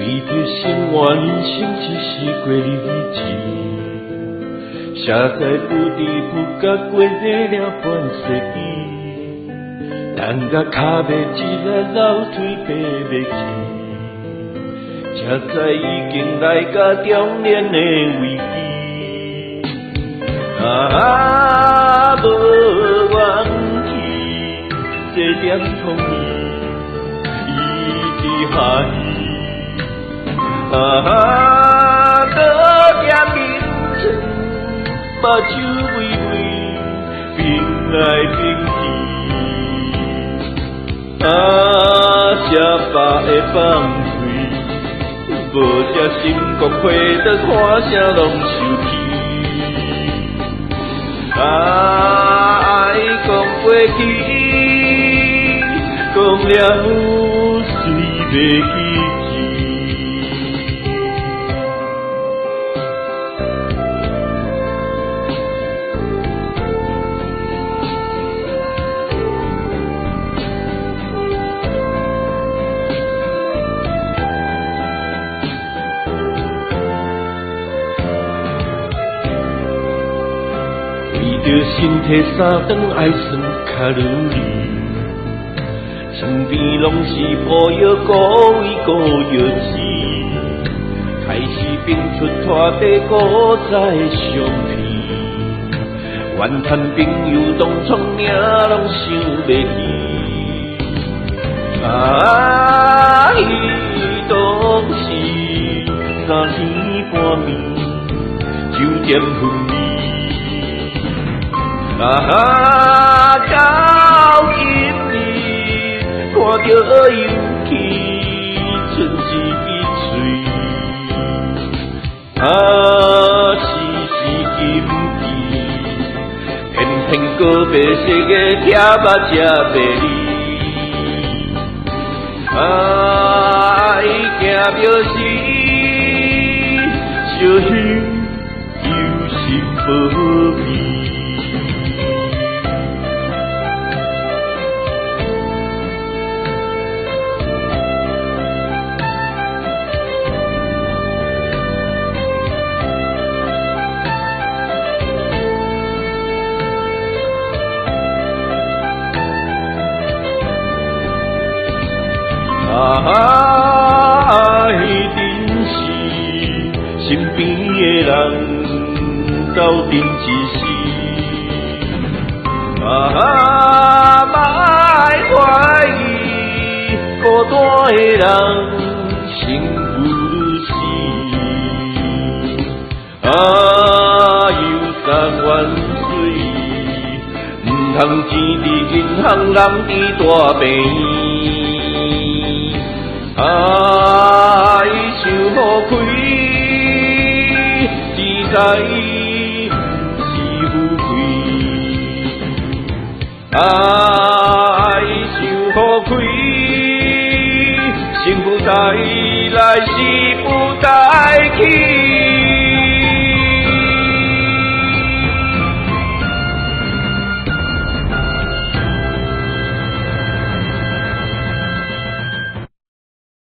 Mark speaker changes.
Speaker 1: 为着心愿，甚至是过日子，实在不知不觉过了半世纪，人甲脚尾一日老腿爬袂起，才知已经来到中年的危机。无怨气，这点痛伊直下多点面前，目睭微微冰来冰去，写把会放开，无这心肝肺得看啥拢受气。爱讲过去，讲了随袂记起。为着身体3顿爱算卡路里，身边拢是抱药孤位孤药痴，开始变出拖地古早的相片，怨叹朋友当初命拢想袂起，伊当时3更半暝酒店昏迷。到今日看着尤其剩一嘴，是今日偏偏个白色的贴目才袂离，惊着死，小心有心无味。一定是身边的人斗阵一时，莫怀疑孤单的人幸福是，忧伤万岁，唔通钱伫银行，人伫大病。受好亏，只知不是富贵。受好亏，幸福带来是不带去。